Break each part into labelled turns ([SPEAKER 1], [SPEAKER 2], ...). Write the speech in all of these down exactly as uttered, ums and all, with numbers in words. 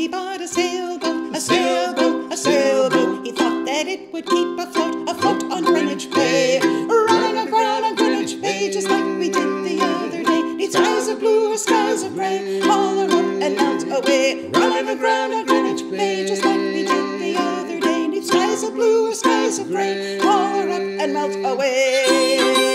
[SPEAKER 1] Daddy bought a sailboat, a sailboat, a sailboat. He thought that it would keep afloat, afloat on Greenwich Bay. Running aground on Greenwich Bay, just like we did the other day. Neath skies of blue or skies of grey, haul her up and melt away. Running aground on Greenwich Bay, just like we did the other day. Neath skies of blue or skies of grey, haul her up and melt away.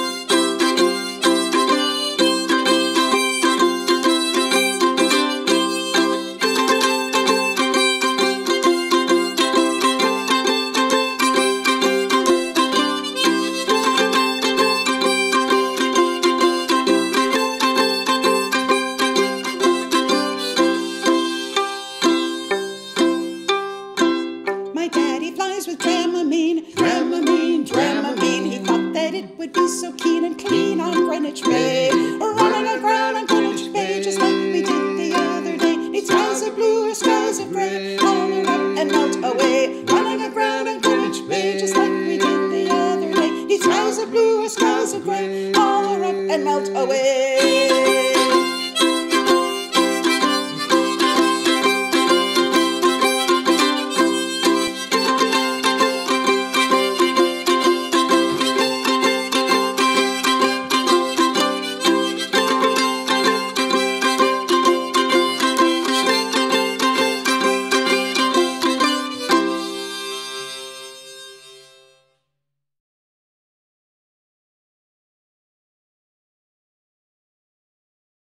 [SPEAKER 1] My daddy flies with Dramamine, Dramamine, Dramamine. He thought that it would be so keen and clean on Greenwich Bay. Running aground on Greenwich Bay, just like we did the other day. Neath skies of blue or skies of grey, haul her up and melt away. Running aground on Greenwich Bay, just like we did the other day. Neath skies of blue or skies of grey, haul her up and melt away.